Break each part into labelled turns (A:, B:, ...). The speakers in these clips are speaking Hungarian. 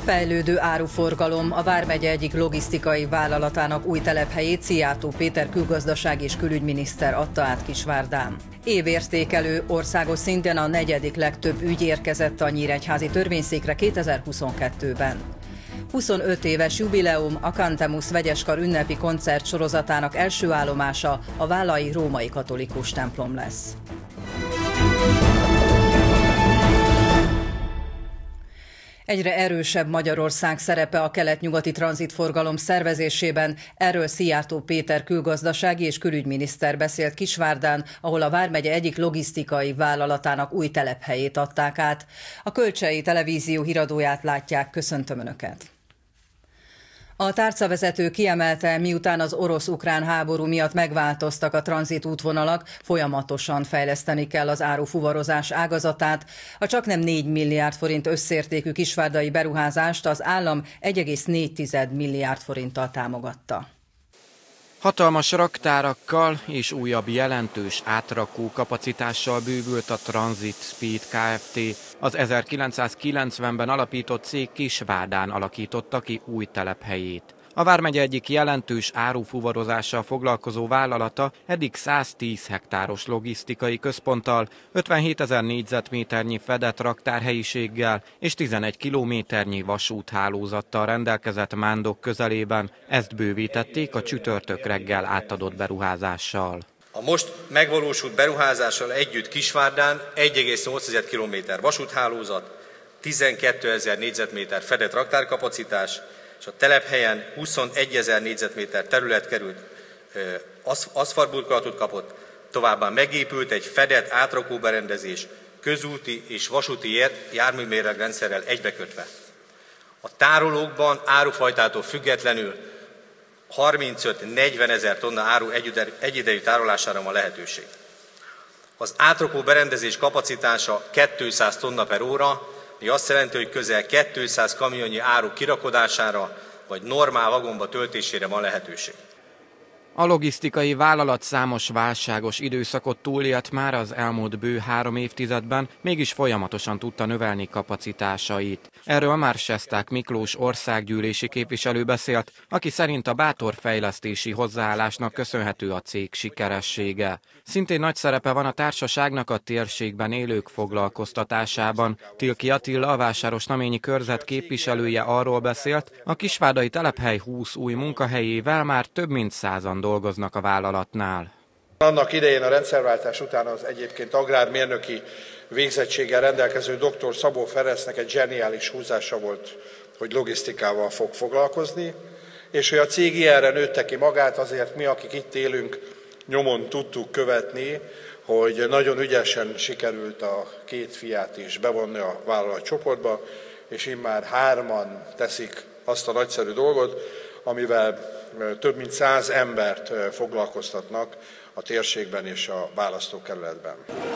A: Fejlődő áruforgalom. A vármegye egyik logisztikai vállalatának új telephelyét Szijjártó Péter külgazdasági és külügyminiszter adta át Kisvárdán. Évértékelő. Országos szinten a negyedik legtöbb ügy érkezett a nyíregyházi törvényszékre 2022-ben. 25 éves jubileum. A Cantemus vegyeskar ünnepi koncert sorozatának első állomása a vállai római katolikus templom lesz. Egyre erősebb Magyarország szerepe a kelet-nyugati tranzitforgalom szervezésében. Erről Szijjártó Péter külgazdasági és külügyminiszter beszélt Kisvárdán, ahol a vármegye egyik logisztikai vállalatának új telephelyét adták át. A Kölcsei Televízió híradóját látják, köszöntöm Önöket! A tárcavezető kiemelte, miután az orosz-ukrán háború miatt megváltoztak a tranzit útvonalak, folyamatosan fejleszteni kell az árufuvarozás ágazatát. A csaknem 4 milliárd forint összértékű kisvárdai beruházást az állam 1,4 milliárd forinttal támogatta.
B: Hatalmas raktárakkal és újabb jelentős átrakó kapacitással bővült a Transit Speed Kft. Az 1990-ben alapított cég Kisvárdán alakította ki új telephelyét. A vármegye egyik jelentős árufuvarozással foglalkozó vállalata eddig 110 hektáros logisztikai központtal, 57 000 négyzetméternyi fedett raktárhelyiséggel és 11 kilométernyi vasúthálózattal rendelkezett Mándok közelében. Ezt bővítették a csütörtök reggel átadott beruházással.
C: A most megvalósult beruházással együtt Kisvárdán 1,8 km vasúthálózat, 12 000 négyzetméter fedett raktárkapacitás, és a telephelyen 21 000 négyzetméter terület került, aszfaltburkolatot kapott, továbbá megépült egy fedett átrakóberendezés, közúti és vasúti járműméregrendszerrel egybekötve. A tárolókban árufajtától függetlenül 35-40 000 tonna áru egyidejű tárolására van lehetőség. Az átrakó berendezés kapacitása 200 tonna per óra, ami azt jelenti, hogy közel 200 kamionnyi áru kirakodására vagy normál vagomba töltésére van lehetőség.
B: A logisztikai vállalat számos válságos időszakot túlélt már az elmúlt bő 3 évtizedben, mégis folyamatosan tudta növelni kapacitásait. Erről már Sesták Miklós országgyűlési képviselő beszélt, aki szerint a bátor fejlesztési hozzáállásnak köszönhető a cég sikeressége. Szintén nagy szerepe van a társaságnak a térségben élők foglalkoztatásában. Tilki Attila, a Vásárosnaményi körzet képviselője arról beszélt, a kisvárdai telephely 20 új munkahelyével már több mint 100-an dolgoznak a vállalatnál.
D: Annak idején a rendszerváltás után az egyébként agrármérnöki végzettséggel rendelkező dr. Szabó Ferencnek egy zseniális húzása volt, hogy logisztikával fog foglalkozni, és hogy a cég ilyenre nőtte ki magát, azért mi, akik itt élünk, nyomon tudtuk követni, hogy nagyon ügyesen sikerült a 2 fiát is bevonni a vállalat csoportba, és immár 3-an teszik azt a nagyszerű dolgot, amivel több mint 100 embert foglalkoztatnak a térségben és a választókerületben.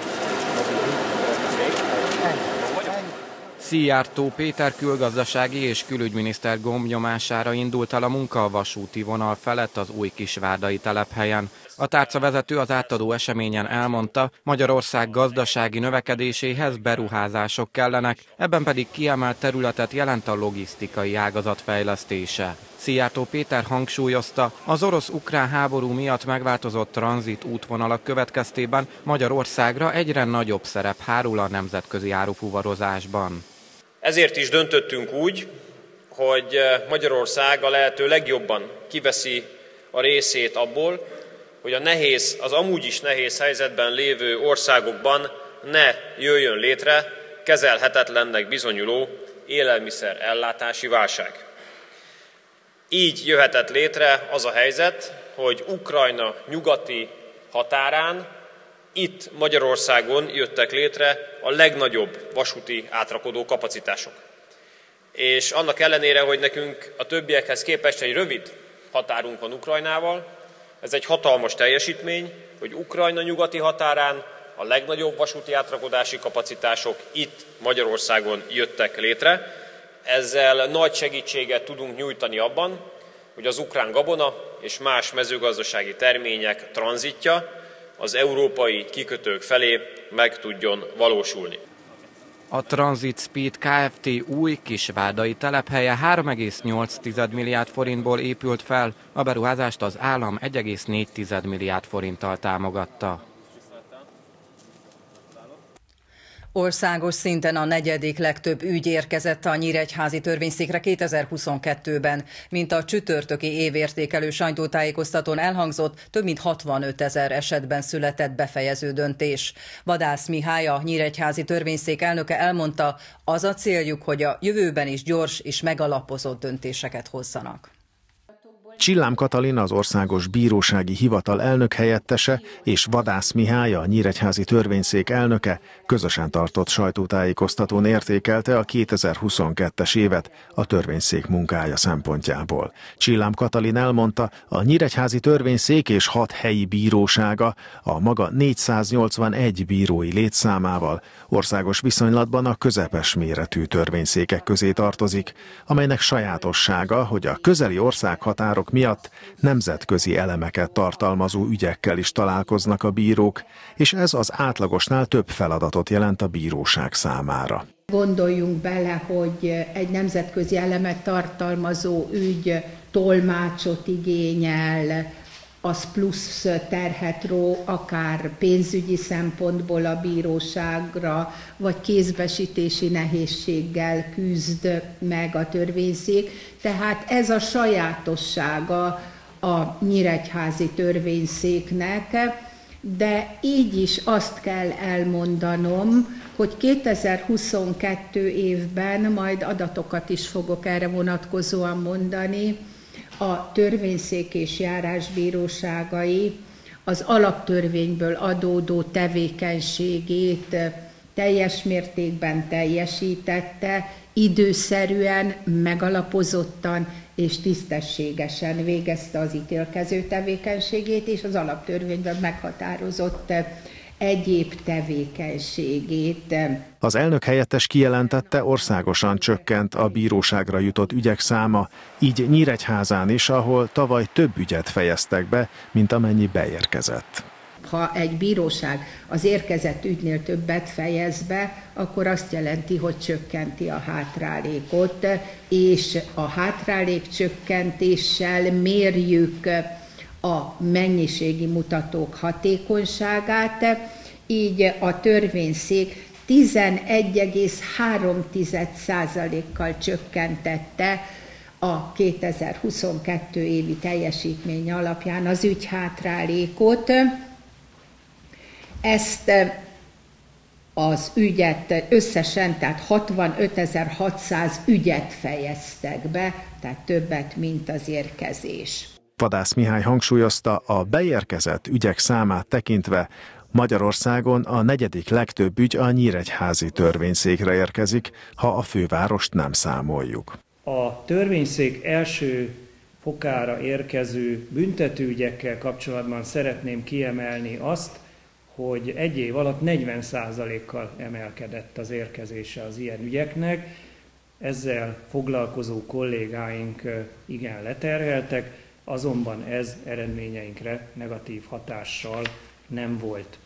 B: Szijjártó Péter külgazdasági és külügyminiszter gombnyomására indult el a munka a vasúti vonal felett az új kisvárdai telephelyen. A tárcavezető az átadó eseményen elmondta, Magyarország gazdasági növekedéséhez beruházások kellenek, ebben pedig kiemelt területet jelent a logisztikai ágazat fejlesztése. Szijjártó Péter hangsúlyozta, az orosz-ukrán háború miatt megváltozott tranzit útvonalak következtében Magyarországra egyre nagyobb szerep hárul a nemzetközi árufuvarozásban. Ezért is döntöttünk úgy, hogy Magyarország a lehető legjobban kiveszi a részét abból, hogy az amúgy is nehéz helyzetben lévő országokban ne jöjjön létre kezelhetetlennek bizonyuló élelmiszer ellátási válság. Így jöhetett létre az a helyzet, hogy Ukrajna nyugati határán, itt Magyarországon jöttek létre a legnagyobb vasúti átrakodó kapacitások. És annak ellenére, hogy nekünk a többiekhez képest egy rövid határunk van Ukrajnával, ez egy hatalmas teljesítmény, hogy Ukrajna nyugati határán a legnagyobb vasúti átrakodási kapacitások itt Magyarországon jöttek létre. Ezzel nagy segítséget tudunk nyújtani abban, hogy az ukrán gabona és más mezőgazdasági termények tranzitja az európai kikötők felé meg tudjon valósulni. A Transit Speed Kft. Új kisvárdai telephelye 3,8 milliárd forintból épült fel, a beruházást az állam 1,4 milliárd forinttal támogatta.
A: Országos szinten a negyedik legtöbb ügy érkezett a nyíregyházi törvényszékre 2022-ben, mint a csütörtöki évértékelő sajtótájékoztatón elhangzott, több mint 65 000 esetben született befejező döntés. Vadász Mihály, a nyíregyházi törvényszék elnöke elmondta, az a céljuk, hogy a jövőben is gyors és megalapozott döntéseket hozzanak.
E: Csillám Katalin, az Országos Bírósági Hivatal elnökhelyettese, és Vadász Mihály, a nyíregyházi törvényszék elnöke közösen tartott sajtótájékoztatón értékelte a 2022-es évet a törvényszék munkája szempontjából. Csillám Katalin elmondta, a nyíregyházi törvényszék és 6 helyi bírósága a maga 481 bírói létszámával országos viszonylatban a közepes méretű törvényszékek közé tartozik, amelynek sajátossága, hogy a közeli országhatárok miatt nemzetközi elemeket tartalmazó ügyekkel is találkoznak a bírók, és ez az átlagosnál több feladatot jelent a bíróság számára.
F: Gondoljunk bele, hogy egy nemzetközi elemet tartalmazó ügy tolmácsot igényel, az plusz terhet ró, akár pénzügyi szempontból a bíróságra, vagy kézbesítési nehézséggel küzd meg a törvényszék. Tehát ez a sajátossága a nyíregyházi törvényszéknek, de így is azt kell elmondanom, hogy 2022 évben, majd adatokat is fogok erre vonatkozóan mondani, a törvényszék és járásbíróságai az alaptörvényből adódó tevékenységét teljes mértékben teljesítette, időszerűen, megalapozottan és tisztességesen végezte az ítélkező tevékenységét, és az alaptörvényben meghatározott egyéb tevékenységét.
E: Az elnök helyettes kijelentette, országosan csökkent a bíróságra jutott ügyek száma, így Nyíregyházán is, ahol tavaly több ügyet fejeztek be, mint amennyi beérkezett.
F: Ha egy bíróság az érkezett ügynél többet fejez be, akkor azt jelenti, hogy csökkenti a hátralékot, és a hátralék csökkentéssel mérjük a mennyiségi mutatók hatékonyságát, így a törvényszék 11,3%-kal csökkentette a 2022 évi teljesítmény alapján az ügyhátralékot. Ezt az ügyet összesen, tehát 65.600 ügyet fejeztek be, tehát többet, mint az érkezés.
E: Vadász Mihály hangsúlyozta, a beérkezett ügyek számát tekintve Magyarországon a negyedik legtöbb ügy a nyíregyházi törvényszékre érkezik, ha a fővárost nem számoljuk.
G: A törvényszék első fokára érkező büntetőügyekkel kapcsolatban szeretném kiemelni azt, hogy egy év alatt 40%-kal emelkedett az érkezése az ilyen ügyeknek. Ezzel foglalkozó kollégáink igen leterheltek, azonban ez eredményeinkre negatív hatással nem volt.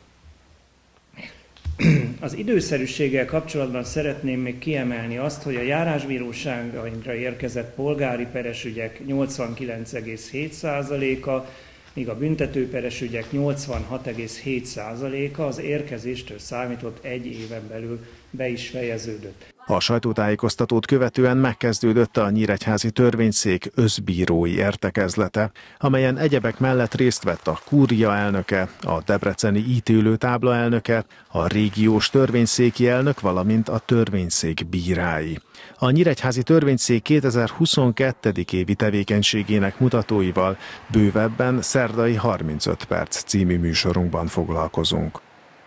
G: Az időszerűséggel kapcsolatban szeretném még kiemelni azt, hogy a járásbíróságainkra érkezett polgári peres ügyek 89,7%-a, míg a büntetőperes ügyek 86,7%-a az érkezéstől számított egy éven belül be is fejeződött.
E: A sajtótájékoztatót követően megkezdődött a nyíregyházi törvényszék összbírói értekezlete, amelyen egyebek mellett részt vett a kúria elnöke, a debreceni ítélőtábla elnöke, a régiós törvényszéki elnök, valamint a törvényszék bírái. A nyíregyházi törvényszék 2022. évi tevékenységének mutatóival bővebben szerdai 35 perc című műsorunkban foglalkozunk.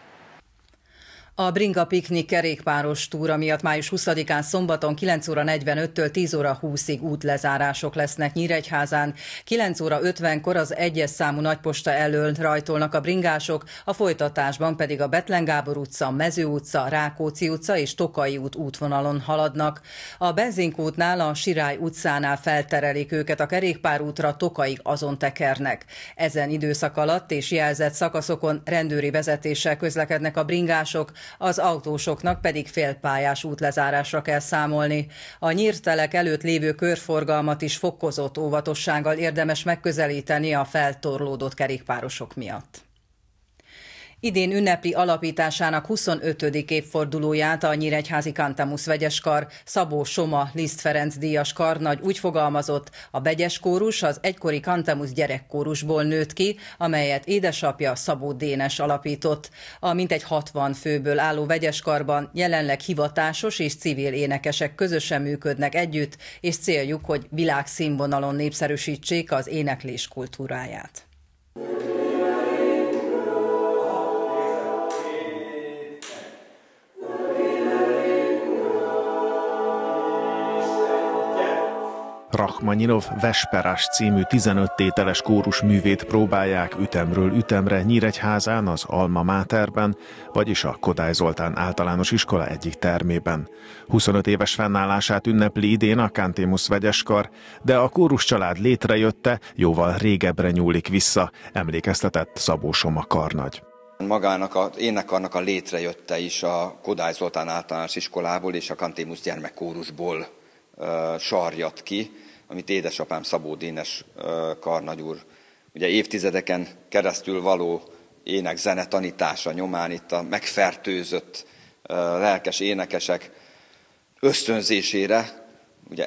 A: A Bringa Piknik kerékpáros túra miatt május 20-án szombaton 9 óra 45-től 10 óra 20-ig útlezárások lesznek Nyíregyházán. 9 óra 50-kor az 1-es számú nagyposta elől rajtolnak a bringások, a folytatásban pedig a Bethlen Gábor utca, Mező utca, Rákóczi utca és Tokai út útvonalon haladnak. A benzinkútnál, a Sirály utcánál felterelik őket a kerékpárútra, Tokaig azon tekernek. Ezen időszak alatt és jelzett szakaszokon rendőri vezetéssel közlekednek a bringások, az autósoknak pedig félpályás útlezárásra kell számolni. A nyírtelek előtt lévő körforgalmat is fokozott óvatossággal érdemes megközelíteni a feltorlódott kerékpárosok miatt. Idén ünnepli alapításának 25. évfordulóját a nyíregyházi Cantamus vegyeskar, Szabó Soma Liszt Ferenc díjas karnagy úgy fogalmazott, a vegyeskórus az egykori Cantamus gyerekkórusból nőtt ki, amelyet édesapja Szabó Dénes alapított. A mintegy 60 főből álló vegyeskarban jelenleg hivatásos és civil énekesek közösen működnek együtt, és céljuk, hogy világszínvonalon népszerűsítsék az éneklés kultúráját.
E: Rachmaninov Vesperás című 15 tételes kórus művét próbálják ütemről ütemre Nyíregyházán, az Alma Materben, vagyis a Kodály Zoltán általános iskola egyik termében. 25 éves fennállását ünnepli idén a Cantamus vegyeskar, de a kórus család létrejötte jóval régebbre nyúlik vissza, emlékeztetett Szabó Soma karnagy.
H: Magának az énekkarnak a létrejötte is a Kodály Zoltán általános iskolából és a Cantamus gyermekkórusból sarjadt ki, amit édesapám Szabó Dénes karnagy úr ugye évtizedeken keresztül való ének-zene tanítása nyomán itt a megfertőzött lelkes énekesek ösztönzésére ugye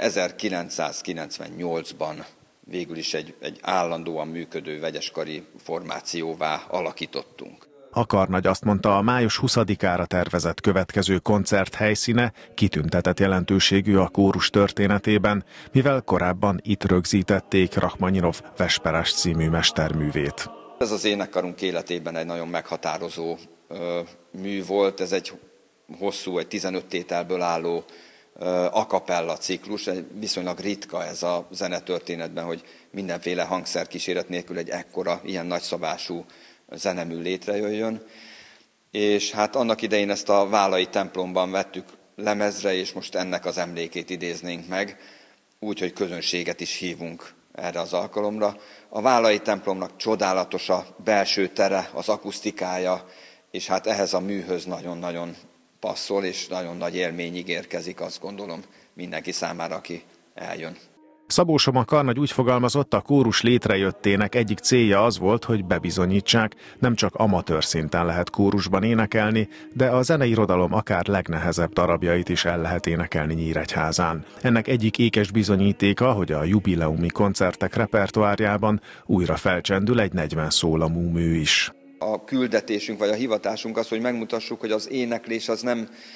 H: 1998-ban végül is egy állandóan működő vegyeskari formációvá alakítottunk.
E: A karnagy azt mondta, a május 20-ára tervezett következő koncert helyszíne kitüntetett jelentőségű a kórus történetében, mivel korábban itt rögzítették Rachmaninov Vesperás című mesterművét.
H: Ez az énekkarunk életében egy nagyon meghatározó mű volt, ez egy hosszú, egy 15 tételből álló a cappella ciklus, viszonylag ritka ez a zenetörténetben, hogy mindenféle hangszerkíséret nélkül egy ekkora, ilyen nagyszabású zenemű létrejöjjön, és hát annak idején ezt a Vállai templomban vettük lemezre, és most ennek az emlékét idéznénk meg, úgy, hogy közönséget is hívunk erre az alkalomra. A Vállai templomnak csodálatos a belső tere, az akusztikája, és hát ehhez a műhöz nagyon-nagyon passzol, és nagyon nagy élmény ígérkezik, azt gondolom, mindenki számára, aki eljön.
E: Szabó Soma karnagy úgy fogalmazott, a kórus létrejöttének egyik célja az volt, hogy bebizonyítsák, nem csak amatőr szinten lehet kórusban énekelni, de a zeneirodalom akár legnehezebb darabjait is el lehet énekelni Nyíregyházán. Ennek egyik ékes bizonyítéka, hogy a jubileumi koncertek repertoárjában újra felcsendül egy 40 szólamú mű is.
H: A küldetésünk vagy a hivatásunk az, hogy megmutassuk, hogy az éneklés az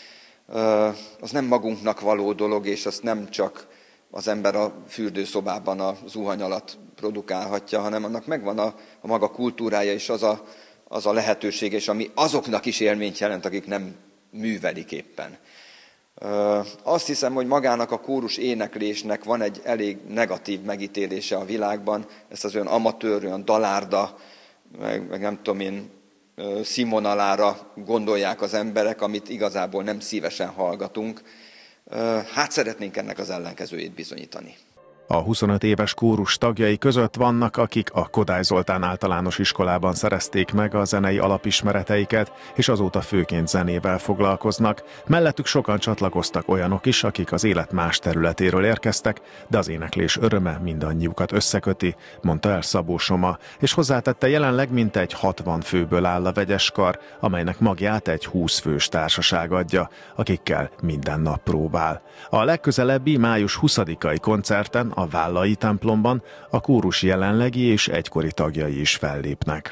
H: nem magunknak való dolog, és azt nem csak az ember a fürdőszobában a zuhany alatt produkálhatja, hanem annak megvan a maga kultúrája, és az a lehetőség, és ami azoknak is élményt jelent, akik nem művelik éppen. Azt hiszem, hogy magának a kórus éneklésnek van egy elég negatív megítélése a világban, ezt az olyan amatőr, olyan dalárda, meg nem tudom én, színvonalára gondolják az emberek, amit igazából nem szívesen hallgatunk. Hát szeretnénk ennek az ellenkezőjét bizonyítani.
E: A 25 éves kórus tagjai között vannak, akik a Kodály Zoltán általános iskolában szerezték meg a zenei alapismereteiket, és azóta főként zenével foglalkoznak. Mellettük sokan csatlakoztak olyanok is, akik az élet más területéről érkeztek, de az éneklés öröme mindannyiukat összeköti, mondta el Szabó Soma, és hozzátette, jelenleg mintegy 60 főből áll a vegyeskar, amelynek magját egy 20 fős társaság adja, akikkel minden nap próbál. A legközelebbi május 20-ai koncerten a Vállai templomban a kórus jelenlegi és egykori tagjai is fellépnek.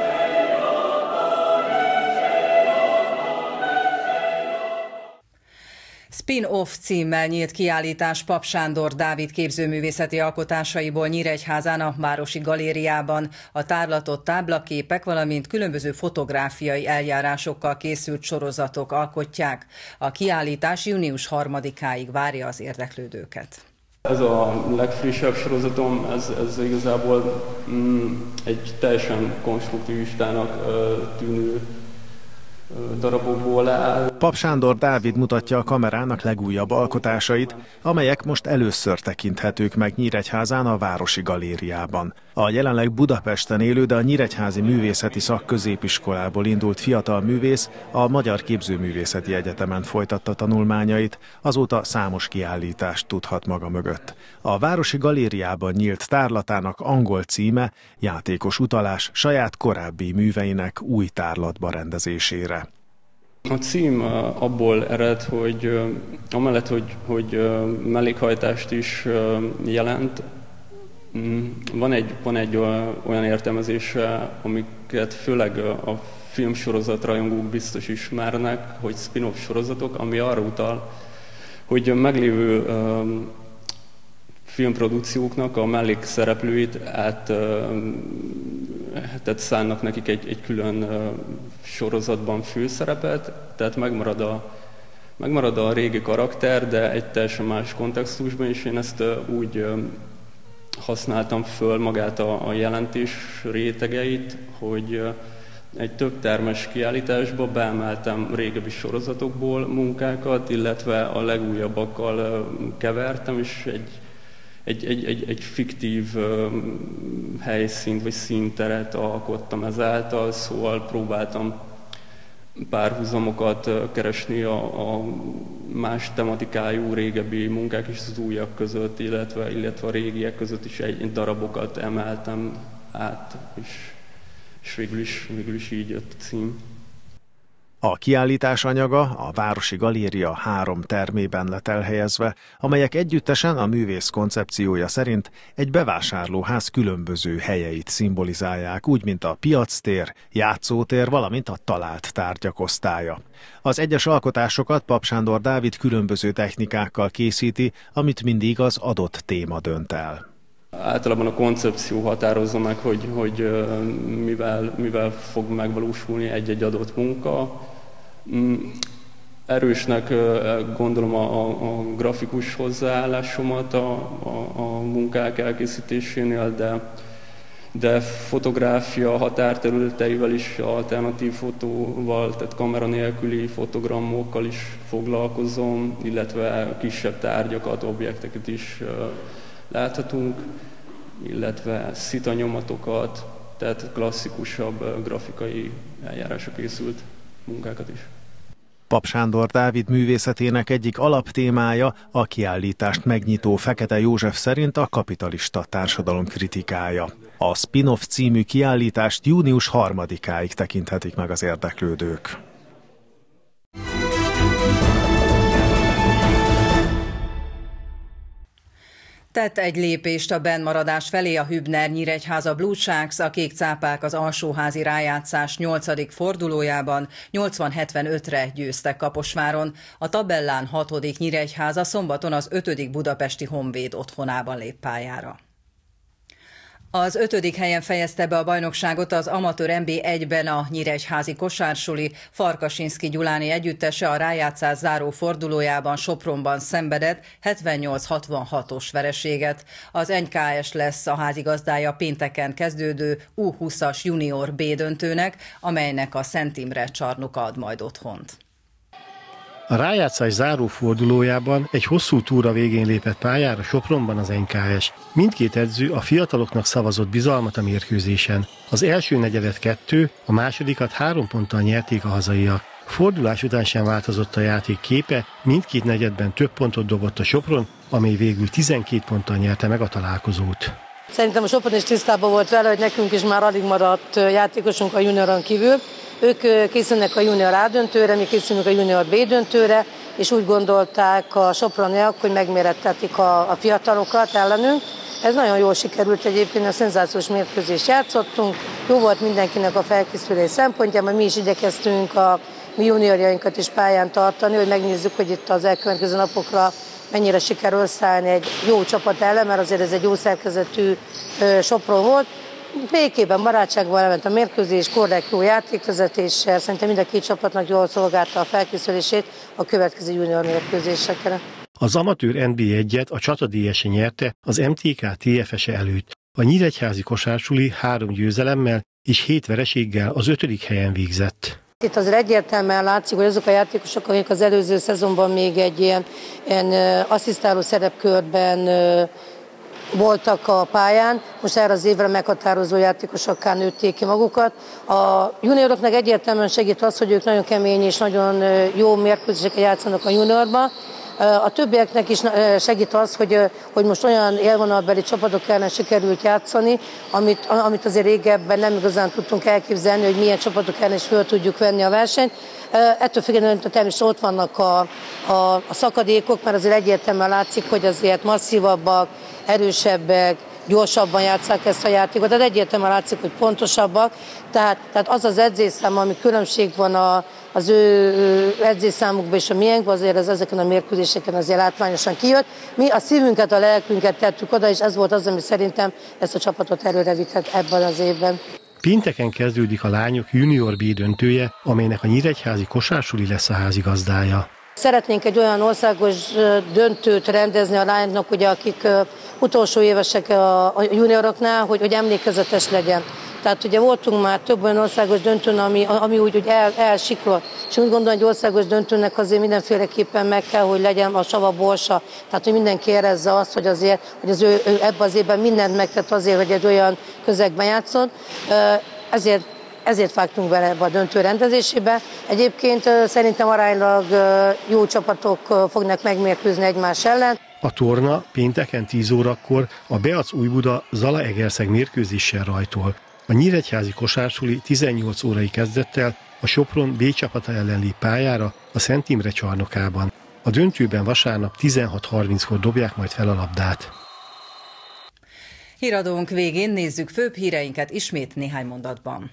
A: Spin-off címmel nyílt kiállítás Pap Sándor Dávid képzőművészeti alkotásaiból Nyíregyházán a Városi Galériában. A tárlatot táblaképek, valamint különböző fotográfiai eljárásokkal készült sorozatok alkotják. A kiállítás június 3-áig várja az érdeklődőket.
I: Ez a legfrissebb sorozatom, ez igazából egy teljesen konstruktivistának tűnő darabokból áll.
E: Pap Sándor Dávid mutatja a kamerának legújabb alkotásait, amelyek most először tekinthetők meg Nyíregyházán a Városi Galériában. A jelenleg Budapesten élő, de a Nyíregyházi Művészeti Szakközépiskolából indult fiatal művész a Magyar Képzőművészeti Egyetemen folytatta tanulmányait, azóta számos kiállítást tudhat maga mögött. A Városi Galériában nyílt tárlatának angol címe játékos utalás saját korábbi műveinek új tárlatba rendezésére.
I: A cím abból ered, hogy amellett, hogy mellékhajtást is jelent, van egy olyan értelmezése, amiket főleg a filmsorozat rajongók biztos ismernek, hogy spin-off sorozatok, ami arra utal, hogy meglévő filmprodukcióknak a mellékszereplőit szánnak nekik egy külön sorozatban főszerepet, tehát megmarad a régi karakter, de egy teljesen más kontextusban, és én ezt úgy használtam föl magát a jelentés rétegeit, hogy egy több termes kiállításba beemeltem régebbi sorozatokból munkákat, illetve a legújabbakkal kevertem, és egy fiktív helyszínt vagy színteret alkottam ezáltal, szóval próbáltam párhuzamokat keresni a más tematikájú régebbi munkák és az újak között, illetve a régiek között is egy darabokat emeltem át, és végül is így jött a cím.
E: A kiállítás anyaga a Városi Galéria 3 termében lett elhelyezve, amelyek együttesen a művész koncepciója szerint egy bevásárlóház különböző helyeit szimbolizálják, úgy, mint a piactér, játszótér, valamint a talált tárgyak osztálya. Az egyes alkotásokat Pap Sándor Dávid különböző technikákkal készíti, amit mindig az adott téma dönt el.
I: Általában a koncepció határozza meg, hogy mivel fog megvalósulni egy adott munka. Erősnek gondolom a grafikus hozzáállásomat a munkák elkészítésénél, de fotográfia határterületeivel is, alternatív fotóval, tehát kamera nélküli fotogramokkal is foglalkozom, illetve kisebb tárgyakat, objekteket is láthatunk, illetve szitanyomatokat, tehát klasszikusabb grafikai eljárásra készült munkákat is.
E: Pap Sándor Dávid művészetének egyik alaptémája a kiállítást megnyitó Fekete József szerint a kapitalista társadalom kritikája. A Spin-off című kiállítást június 3-áig tekinthetik meg az érdeklődők.
A: Tett egy lépést a bennmaradás felé a Hübner Nyíregyháza Blue Sharks, a Kék Cápák az alsóházi rájátszás 8. fordulójában 80-75-re győztek Kaposváron. A tabellán 6. Nyíregyháza szombaton az 5. budapesti Honvéd otthonában lép pályára. Az 5. helyen fejezte be a bajnokságot az amatőr NB1-ben a nyíregyházi kosársuli. Farkasinszky Gyuláni együttese a rájátszás záró fordulójában Sopronban szenvedett 78-66-os vereséget. Az NKS lesz a házigazdája pénteken kezdődő U20-as junior B döntőnek, amelynek a Szent Imre csarnoka ad majd otthont.
J: A rájátszás záró fordulójában egy hosszú túra végén lépett pályára Sopronban az NKS. Mindkét edző a fiataloknak szavazott bizalmat a mérkőzésen. Az első negyedet 2, a másodikat 3 ponttal nyerték a hazaiak. Fordulás után sem változott a játék képe, mindkét negyedben több pontot dobott a Sopron, amely végül 12 ponttal nyerte meg a találkozót.
K: Szerintem a Sopron is tisztában volt vele, hogy nekünk is már alig maradt játékosunk a junioron kívül. Ők készülnek a junior A döntőre, mi készülünk a junior B döntőre, és úgy gondolták a soproniak, hogy megmérettetik a fiatalokat ellenünk. Ez nagyon jól sikerült egyébként, a szenzációs mérkőzést játszottunk, jó volt mindenkinek a felkészülés szempontjában, mi is igyekeztünk a mi juniorjainkat is pályán tartani, hogy megnézzük, hogy itt az elkövetkező napokra mennyire sikerül szállni egy jó csapat ellen, mert azért ez egy jó szerkezetű Sopron volt. Békében, barátságban elment a mérkőzés, korrekt jó játékvezetéssel, szerintem mind a két csapatnak jól szolgálta a felkészülését a következő junior mérkőzésekre.
J: Az amatőr NB1-et a Csata DS-e nyerte az MTK TFS-e előtt. A nyíregyházi kosársuli 3 győzelemmel és 7 vereséggel az 5. helyen végzett.
K: Itt azért egyértelműen látszik, hogy azok a játékosok, akik az előző szezonban még egy ilyen asszisztáló szerepkörben voltak a pályán, most erre az évre meghatározó játékosokká nőtték ki magukat. A junioroknak egyértelműen segít az, hogy ők nagyon kemény és nagyon jó mérkőzéseket játszanak a juniorba. A többieknek is segít az, hogy most olyan élvonalbeli csapatok ellen sikerült játszani, amit azért régebben nem igazán tudtunk elképzelni, hogy milyen csapatok ellen is föl tudjuk venni a versenyt. Ettől függetlenül természetesen ott vannak a szakadékok, mert azért egyértelműen látszik, hogy azért masszívabbak, erősebbek, gyorsabban játsszák ezt a játékot, tehát egyértelműen látszik, hogy pontosabbak, tehát az az edzésszám, ami különbség van az ő edzésszámukban és a miénkban, azért ezeken a mérkőzéseken azért látványosan kijött. Mi a szívünket, a lelkünket tettük oda, és ez volt az, ami szerintem ezt a csapatot előre vihet ebben az évben.
J: Pénteken kezdődik a lányok junior B döntője, amelynek a nyíregyházi kosársuli lesz a házigazdája.
K: Szeretnénk egy olyan országos döntőt rendezni a lányoknak, ugye, akik utolsó évesek a junioroknál, hogy emlékezetes legyen. Tehát ugye voltunk már több olyan országos döntőn, ami úgy elsiklott. És úgy gondolom, hogy országos döntőnek azért mindenféleképpen meg kell, hogy legyen a sava borsa. Tehát, hogy mindenki érezze azt, hogy ő ebben az évben mindent megtett azért, hogy egy olyan közegben játszon. Ezért vágtunk bele ebbe a döntő rendezésébe. Egyébként szerintem aránylag jó csapatok fognak megmérkőzni egymás ellen.
J: A torna pénteken 10 órakor a Beac Újbuda Zalaegerszeg mérkőzéssel rajtol. A nyíregyházi kosársuli 18 órai kezdettel a Sopron B csapata ellen lép pályára a Szent Imre csarnokában. A döntőben vasárnap 16:30-kor dobják majd fel a labdát.
A: Híradónk végén nézzük főbb híreinket ismét néhány mondatban.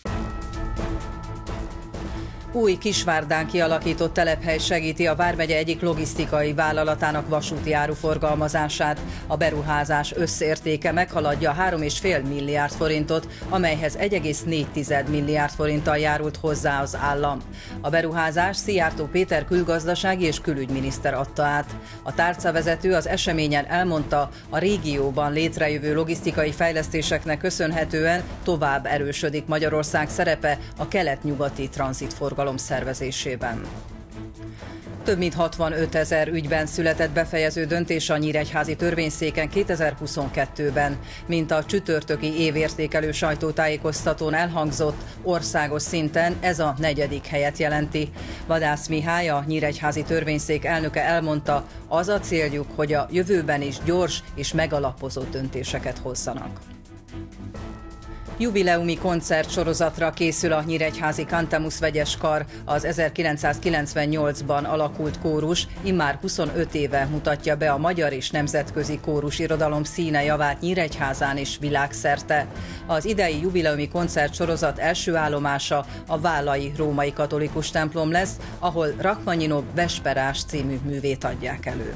A: Új Kisvárdán kialakított telephely segíti a vármegye egyik logisztikai vállalatának vasúti áruforgalmazását. A beruházás összértéke meghaladja 3,5 milliárd forintot, amelyhez 1,4 milliárd forinttal járult hozzá az állam. A beruházás Szijjártó Péter külgazdasági és külügyminiszter adta át. A tárcavezető az eseményen elmondta, a régióban létrejövő logisztikai fejlesztéseknek köszönhetően tovább erősödik Magyarország szerepe a kelet-nyugati tranzitforgalom szervezésében. Több mint 65 000 ügyben született befejező döntés a nyíregyházi törvényszéken 2022-ben. Mint a csütörtöki évértékelő sajtótájékoztatón elhangzott, országos szinten ez a 4. helyet jelenti. Vadász Mihály, a nyíregyházi törvényszék elnöke elmondta, az a céljuk, hogy a jövőben is gyors és megalapozott döntéseket hozzanak. Jubileumi koncertsorozatra készül a nyíregyházi Cantamus vegyes kar. Az 1998-ban alakult kórus immár 25 éve mutatja be a magyar és nemzetközi kórusirodalom színe javát Nyíregyházán és világszerte. Az idei jubileumi koncertsorozat első állomása a vállai római katolikus templom lesz, ahol Rachmaninov Vesperás című művét adják elő.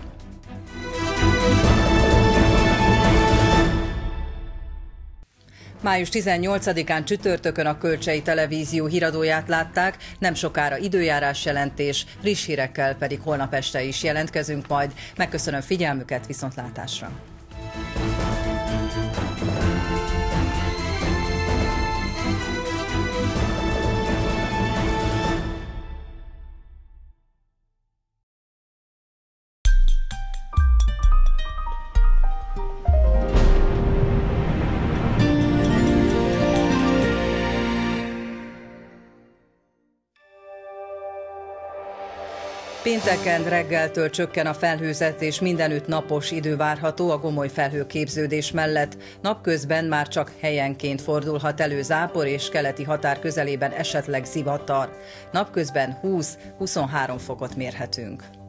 A: Május 18-án csütörtökön a Kölcsei Televízió híradóját látták, nem sokára időjárás jelentés, friss hírekkel pedig holnap este is jelentkezünk majd. Megköszönöm figyelmüket, viszontlátásra! Pénteken reggeltől csökken a felhőzet és mindenütt napos idő várható a gomoly felhőképződés mellett. Napközben már csak helyenként fordulhat elő zápor és keleti határ közelében esetleg zivatar. Napközben 20-23 fokot mérhetünk.